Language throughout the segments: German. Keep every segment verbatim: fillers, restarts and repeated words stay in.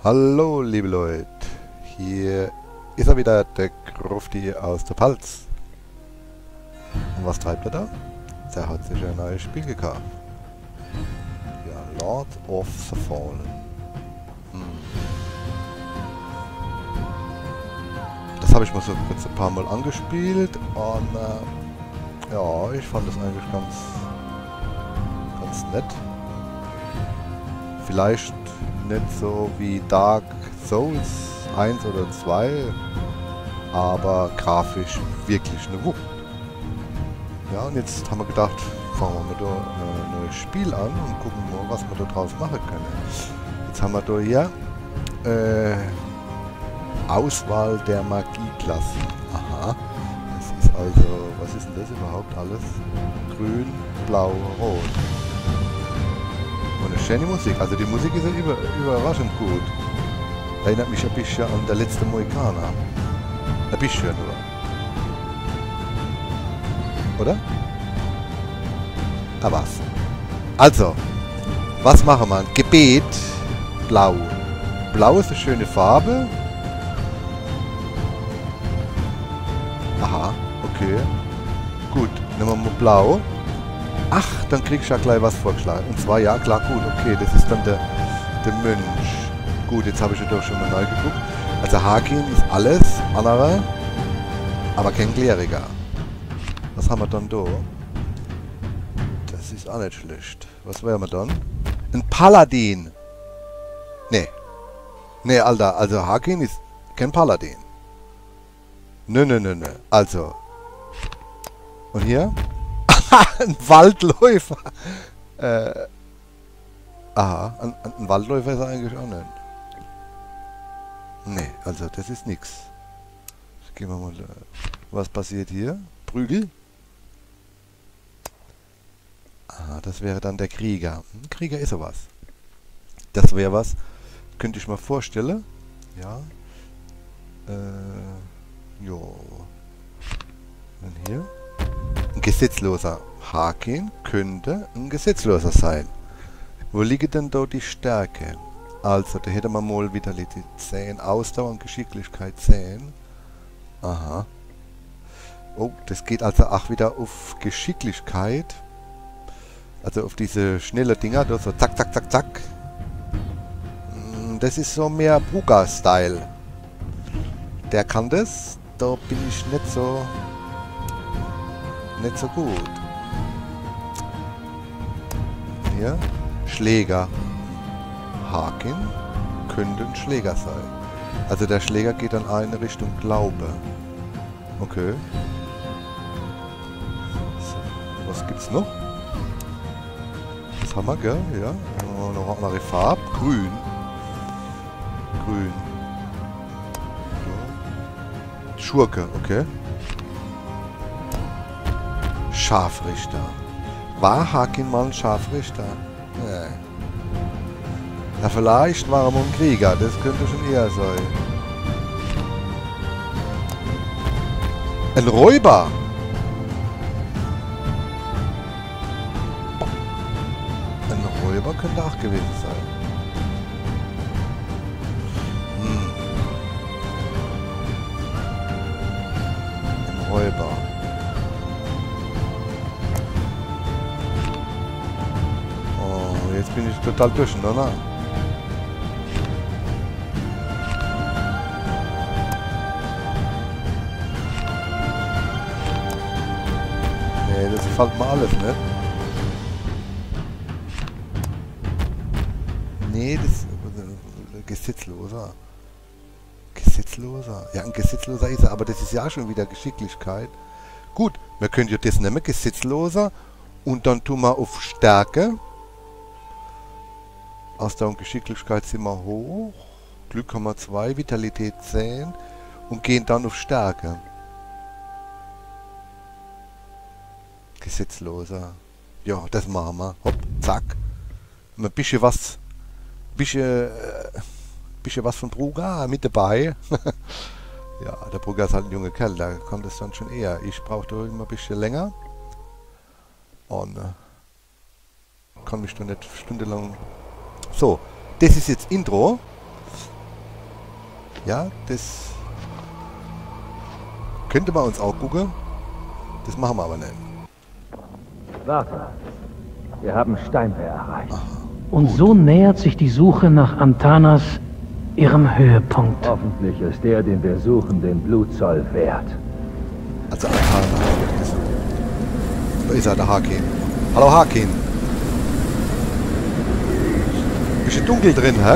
Hallo liebe Leute, hier ist er wieder, der Grufti aus der Pfalz. Und was treibt er da? Der hat sich ein neues Spiel gekauft. Ja, Lord of the Fallen. Hm. Das habe ich mal so kurz ein paar Mal angespielt und äh, ja, ich fand das eigentlich ganz, ganz nett. Vielleicht nicht so wie Dark Souls eins oder zwei, aber grafisch wirklich eine Wucht. Ja, und jetzt haben wir gedacht, fangen wir mal da ein neues Spiel an und gucken mal, was wir da draus machen können. Jetzt haben wir da hier äh, Auswahl der Magieklassen. Aha, das ist also, was ist denn das überhaupt alles? Grün, Blau, Rot. Und eine schöne Musik, also die Musik ist ja über, überraschend gut. Erinnert mich ein bisschen an der letzte Mohikaner. Ein bisschen, oder? Oder? Ah, was? Also, was machen wir? Gebet, Blau. Blau ist eine schöne Farbe. Aha, okay. Gut, nehmen wir mal Blau. Ach, dann kriegst du ja gleich was vorgeschlagen. Und zwar, ja klar, gut, okay, das ist dann der, der Mönch. Gut, jetzt habe ich ja doch schon mal neu geguckt. Also Hakin ist alles andere, aber kein Kleriker. Was haben wir dann da? Das ist auch nicht schlecht. Was wären wir dann? Ein Paladin. Nee. Nee, Alter, also Hakin ist kein Paladin. Nö, nö, nö, nö. Also. Und hier? Ein Waldläufer. Äh. Aha, ein, ein Waldläufer ist er eigentlich auch nicht. Nee, also das ist nix. Jetzt gehen wir mal. Was passiert hier? Prügel? Aha, das wäre dann der Krieger. Ein Krieger ist sowas. Das wäre was. Könnte ich mal vorstellen. Ja. Äh. Jo. Und hier? Ein Gesetzloser. Hakin könnte ein Gesetzloser sein. Wo liegt denn da die Stärke? Also, da hätte man mal Vitalität zehn, Ausdauer und Geschicklichkeit zehn. Aha. Oh, das geht also auch wieder auf Geschicklichkeit. Also auf diese schnelle Dinger, da so zack, zack, zack, zack. Das ist so mehr Bruga-Style. Der kann das. Da bin ich nicht so... nicht so gut. Hier. Schläger. Hakin könnte ein Schläger sein. Also der Schläger geht dann eine Richtung Glaube. Okay. So, was gibt's noch? Was haben wir, gell? Ja. Noch eine andere Farbe. Grün. Grün. So. Schurke, okay. Scharfrichter. War Hakin mal ein Scharfrichter? Nee. Na, vielleicht war er mal ein Krieger. Das könnte schon eher sein. Ein Räuber! Ein Räuber könnte auch gewesen sein. Hm. Ein Räuber. Oh, jetzt bin ich total durcheinander. Nee, das gefällt mir alles nicht. Nee, das... Gesetzloser. Gesetzloser. Ja, ein Gesetzloser ist er, aber das ist ja schon wieder Geschicklichkeit. Gut, wir können ja das nehmen, Gesetzloser. Und dann tun wir auf Stärke. Ausdauer und Geschicklichkeit sind wir hoch. Glück haben wir zwei, Vitalität zehn. Und gehen dann auf Stärke. Gesetzloser. Ja, das machen wir. Hopp, zack. Ein bisschen was, bisschen, äh, bisschen was von Bruga mit dabei. Ja, der Bruga ist halt ein junger Kerl, da kommt es dann schon eher. Ich brauche da immer ein bisschen länger. Und äh, kann mich da nicht stundenlang... So, das ist jetzt Intro. Ja, das könnte man uns auch gucken. Das machen wir aber nicht. Warte. Wir haben Steinwehr erreicht. Aha. Und so nähert sich die Suche nach Antanas ihrem Höhepunkt. Hoffentlich ist der, den wir suchen, den Blutzoll wert. Also Antana. Da ist er, der Haken. Hallo Haken. Bisschen dunkel drin, hä?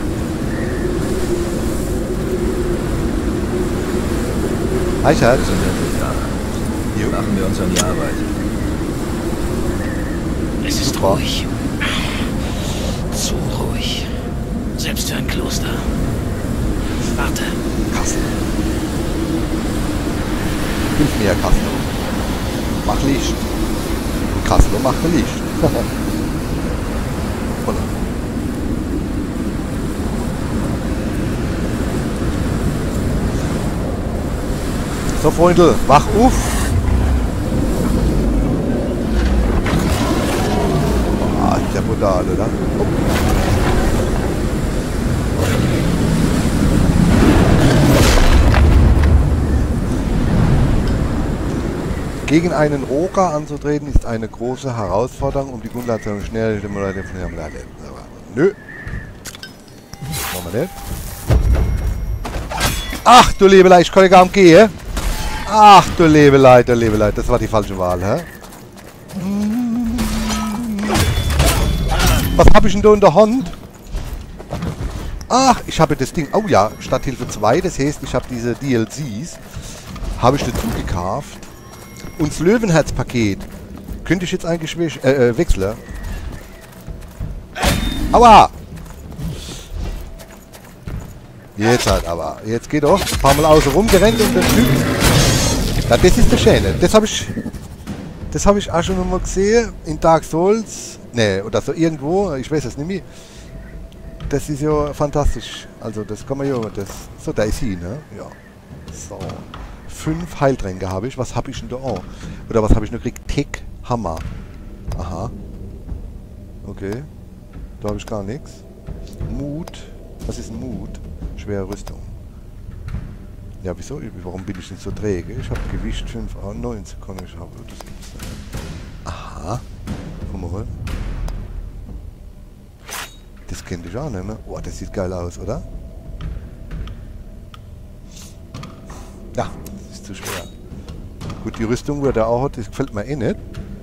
Eichert. Jo. Machen wir uns an die Arbeit. Es ist Super. ruhig. Zu ruhig. Selbst für ein Kloster. Warte. Kassel. Hilf mir, Kassel. Mach Licht. Und Kassel macht Licht. Voilà. So, Freunde, wach auf. Ah, ist ja brutal, oder? Oh. Gegen einen Roger anzutreten ist eine große Herausforderung, um die Grundlage schnell zu Leute von ihrem Laden. Nö. Machen wir nicht. Ach du Liebelei, ich kann gar nicht gehen. Ach du Liebelei, du Liebelei, das war die falsche Wahl, hä? Was habe ich denn da in der Hand? Ach, ich habe das Ding. Oh ja, Stadthilfe zwei, das heißt, ich habe diese D L Cs. Habe ich dazu gekauft. Und das Löwenherz-Paket könnte ich jetzt eigentlich äh, äh, wechseln. Aua! Jetzt halt aber. Jetzt geht doch. Ein paar Mal außen rumgerannt und dann Typ. Ja, das ist der Schöne. Das habe ich. Das habe ich auch schon mal gesehen. In Dark Souls. Ne, oder so irgendwo. Ich weiß es nicht mehr. Das ist ja fantastisch. Also das kann man ja. Das, so, da ist sie, ne? Ja. So. Fünf Heiltränke habe ich. Was habe ich denn da auch? Oder was habe ich noch gekriegt? Tick Hammer. Aha. Okay. Da habe ich gar nichts. Mut. Was ist ein Mut? Schwere Rüstung. Ja, wieso? Warum bin ich nicht so träge? Ich habe Gewicht fünf, neunzig kann ich haben. Das gibt's nicht. Aha. Guck mal. Das kennt ich auch nicht mehr. Oh, das sieht geil aus, oder? Ja. Zu schwer. Gut, die Rüstung, wo der auch hat, das gefällt mir eh nicht.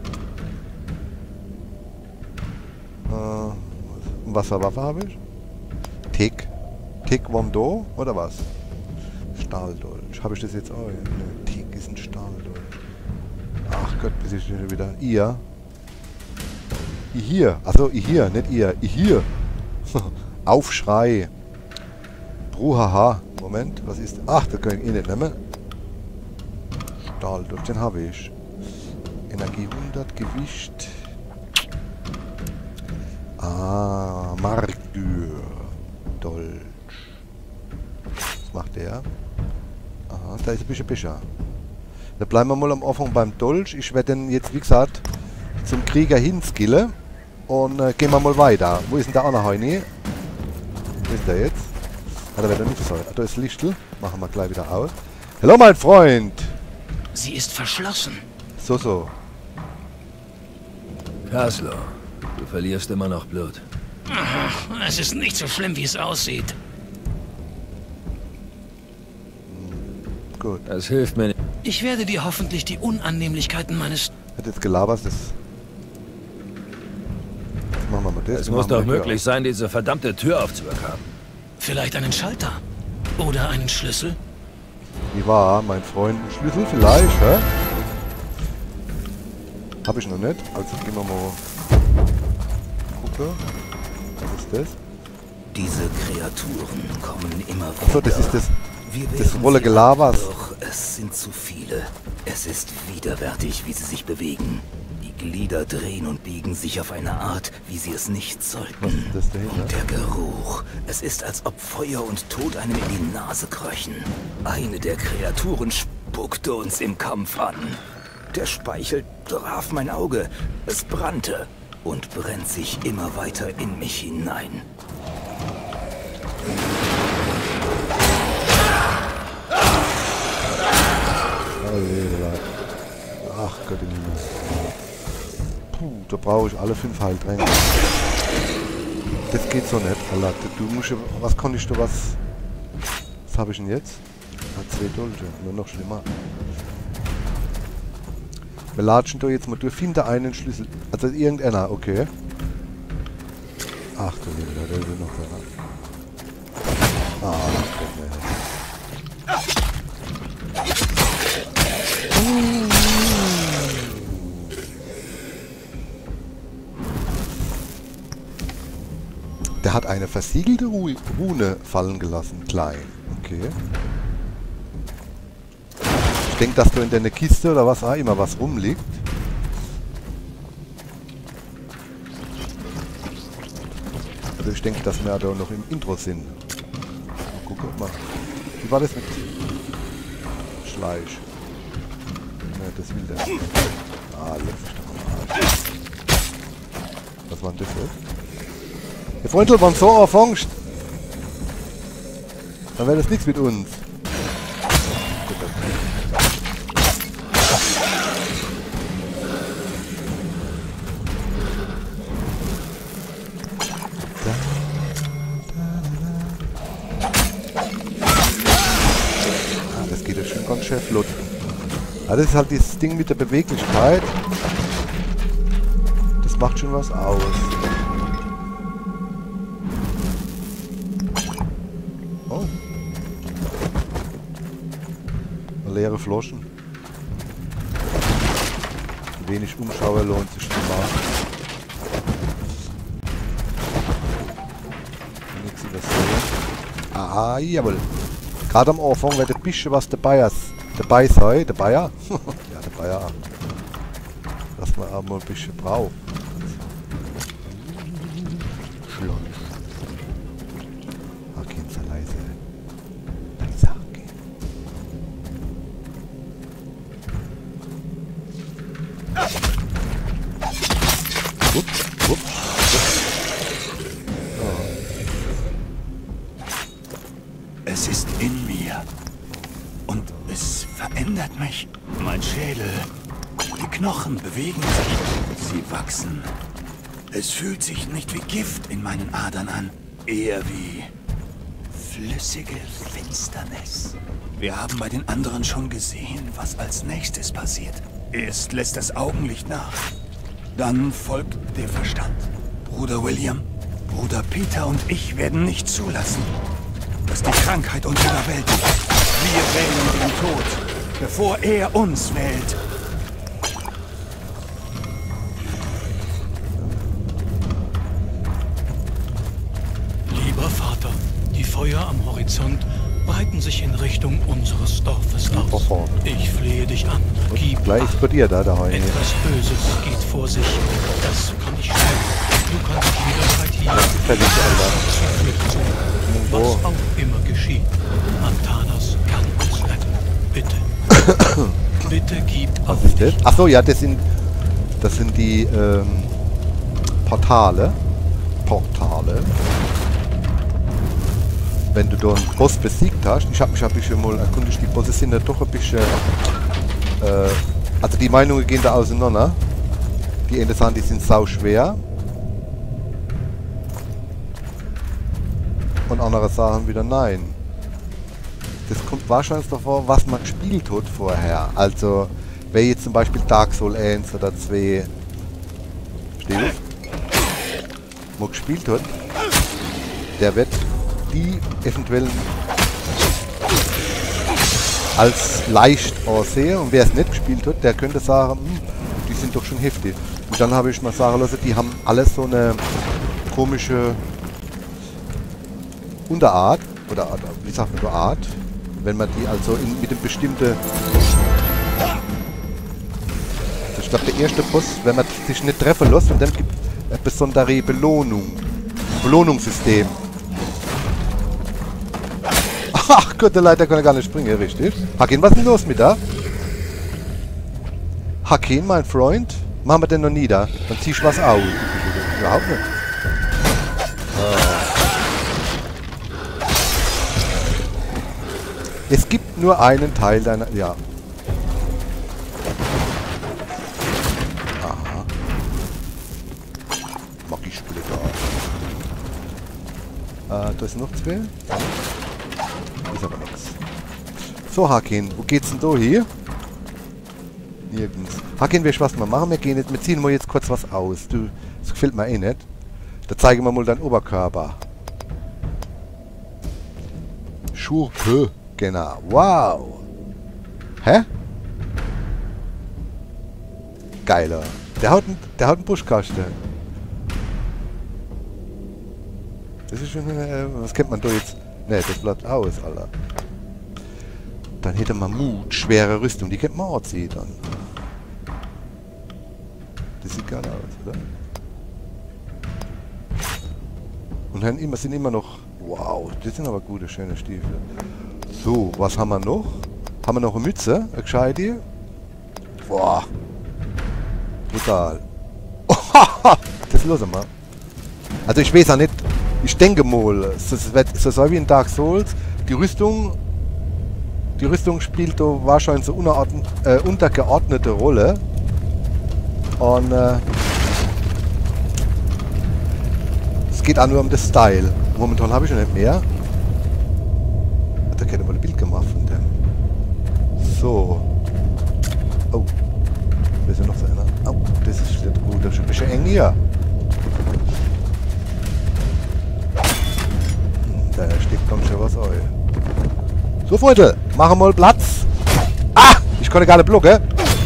Äh, Wasserwaffe habe ich. Tick. Tick Wando oder was? Stahldolch. Habe ich das jetzt auch? Ne, Tick ist ein Stahldolch. Ach Gott, bis ich schon wieder. Ihr. I hier. Achso, I hier, nicht ihr. I hier. Aufschrei. Bruhaha. Moment, was ist. Ach, das kann ich eh nicht nehmen. Durch den habe ich. Energie hundert, Gewicht. Ah, Marktür. Dolch. Was macht der? Aha, da ist ein bisschen besser. Da bleiben wir mal am Anfang beim Dolch. Ich werde den jetzt, wie gesagt, zum Krieger hinskillen. Und äh, gehen wir mal weiter. Wo ist denn der andere Heini? Wo ist der jetzt? Ah, da wird er nicht so. Ah, da ist Lichtl. Machen wir gleich wieder aus. Hallo, mein Freund! Sie ist verschlossen. So, so. Kaslo, du verlierst immer noch Blut. Aha, es ist nicht so schlimm, wie es aussieht. Gut. Das hilft mir nicht. Ich werde dir hoffentlich die Unannehmlichkeiten meines... Hat jetzt gelabert, das... Jetzt machen wir mal das. Es Wir muss machen doch mal hier möglich sein, diese verdammte Tür aufzubekommen. Vielleicht einen Schalter. Oder einen Schlüssel. Wie war, mein Freund? Ein Schlüssel vielleicht, hä? Hab ich noch nicht. Also gehen wir mal gucken. Was ist das? Diese Kreaturen kommen immer wieder. Achso, das ist das, Wir das wehren Rolle sie Gelabers. ab, Doch es sind zu viele. Es ist widerwärtig, wie sie sich bewegen. Die Glieder drehen und biegen sich auf eine Art, wie sie es nicht sollten. Was ist das dahinter? Und der Geruch. Es ist, als ob Feuer und Tod einem in die Nase kröchen. Eine der Kreaturen spuckte uns im Kampf an. Der Speichel traf mein Auge. Es brannte und brennt sich immer weiter in mich hinein. Gott im Himmel. Puh, da brauche ich alle fünf Heiltränke. Das geht so nicht, Alter. Du musst ja... Was kann ich da was... Was habe ich denn jetzt? Ah, zwei Dolche. Nur noch schlimmer. Wir latschen da jetzt mal durch. Finde einen Schlüssel. Also irgendeiner, okay. Ach du Liebe, da ist noch einer. Ah, Gott, ne. Der hat eine versiegelte Ru Rune fallen gelassen. Klein. Okay. Ich denke, dass da in der Kiste oder was auch immer was rumliegt. Also ich denke, dass wir da noch im Intro sind. Mal gucken, mal. Wie war das mit Schleich? Ne, das will der. Ah, leck mich doch mal. Was war denn das jetzt? Die Freunde waren so erforscht. Dann wäre das nichts mit uns. Ah, das geht ja schon ganz schön flott. Ah, das ist halt dieses Ding mit der Beweglichkeit. Das macht schon was aus. Oh. Leere Flaschen. Wenig Umschauer lohnt sich schon mal. Nichts übersehen. Ah, jawohl. Gerade am Anfang wird ein bisschen was dabei ist. Dabei sei, dabei ja. Ja, dabei ja. Dass man auch mal ein bisschen braucht. Schlund. Okay, so leise. Leise, okay. Wupp, wupp, wupp. Es ist in mir. Und es verändert mich. Mein Schädel. Die Knochen bewegen sich. Sie wachsen. Es fühlt sich nicht wie Gift in meinen Adern an. Eher wie flüssige Finsternis. Wir haben bei den anderen schon gesehen, was als nächstes passiert. Erst lässt das Augenlicht nach. Dann folgt der Verstand. Bruder William, Bruder Peter und ich werden nicht zulassen, dass die Krankheit uns überwältigt. Wir wählen den Tod, bevor er uns wählt. Lieber Vater, die Feuer am Horizont breiten sich in Richtung unseres Dorfes aus. Ich flehe dich an, gib Gleich explodiert da, der Heu. Etwas Böses geht vor sich. Das kann ich stellen. Du kannst jederzeit hier Fertig, Alter. flüchten. Was auch immer geschieht. Antanas kann uns retten. Bitte. Bitte gib auf Was ist das? dich. Achso, ja, das sind das sind die ähm, Portale. Portale. Wenn du da einen Boss besiegt hast, ich habe mich ein bisschen mal erkundigt, die Bosse sind ja doch ein bisschen, äh, also die Meinungen gehen da auseinander. Die eine sagen, die sind sau schwer. Und andere sagen wieder nein. Das kommt wahrscheinlich davor, was man gespielt hat vorher. Also, wer jetzt zum Beispiel Dark Souls eins oder zwei steht, mal gespielt hat, der wird die eventuell als leicht aussehen, und wer es nicht gespielt hat, der könnte sagen, hm, die sind doch schon heftig. Und dann habe ich mal sagen lassen, die haben alles so eine komische Unterart, oder wie sagt man so, Art, wenn man die also in, mit dem bestimmten, ich glaube der erste Boss, wenn man sich nicht treffen lässt, und dann gibt es eine besondere Belohnung, Belohnungssystem. Ach Gott, der Leiter kann ja gar nicht springen, richtig? Hakin, was ist denn los mit da? Hakin, mein Freund? Machen wir denn noch nie da? Dann zieh ich was aus. Überhaupt nicht. Ah. Es gibt nur einen Teil deiner... Ja. Äh, da ist noch zwei. Ist aber nichts. So, Hakin, wo geht's denn da hier? Nirgends. Hakin, weißt du, was wir machen? Wir gehen jetzt, wir ziehen mal jetzt kurz was aus. Du, das gefällt mir eh nicht. Da zeigen wir mal deinen Oberkörper. Schurpe, genau. Wow. Hä? Geiler. Der hat, ein, der hat einen Buschkasten. Das ist schon... Äh, was kennt man da jetzt? Ne, das bleibt aus, Alter. Dann hätte man Mut, schwere Rüstung. Die kennt man auch ziehen dann. Das sieht geil aus, oder? Und dann immer, sind immer noch... Wow, das sind aber gute, schöne Stiefel. So, was haben wir noch? Haben wir noch eine Mütze? Eine gescheite? Boah. Brutal. Das losen wir. Also ich weiß auch nicht... Ich denke mal, es wird so wie in Dark Souls. Die Rüstung... Die Rüstung spielt da wahrscheinlich so unerordnet, äh, untergeordnete Rolle. Und äh, es geht auch nur um das Style. Momentan habe ich schon nicht mehr. Da hätte ich mal ein Bild gemacht von dem. So. Oh. Da ist ja noch so einer. Oh, das ist nicht gut. Das ist ein bisschen eng hier. Hm, da steckt ganz schön was ein. So, Freunde, machen wir mal Platz. Ah! Ich konnte gar nicht blocken.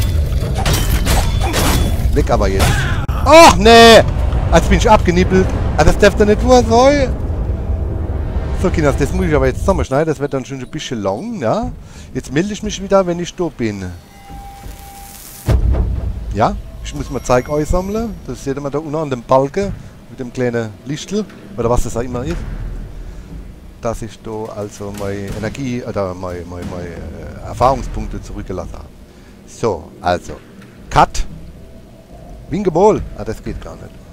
Weg aber jetzt. Ach, nee! Jetzt bin ich abgenippelt. Ah, das darf doch nicht wahr sein. So, Kinders, das muss ich aber jetzt zusammenschneiden. Das wird dann schon ein bisschen lang, ja? Jetzt melde ich mich wieder, wenn ich da bin. Ja? Ich muss mal Zeug einsammeln. Das seht ihr da unten an dem Balken. Mit dem kleinen Lichtel. Oder was das auch immer ist. Dass ich da also meine Energie oder meine, meine, meine äh, Erfahrungspunkte zurückgelassen habe. So, also. Cut. Winke Ball. Ah, das geht gar nicht.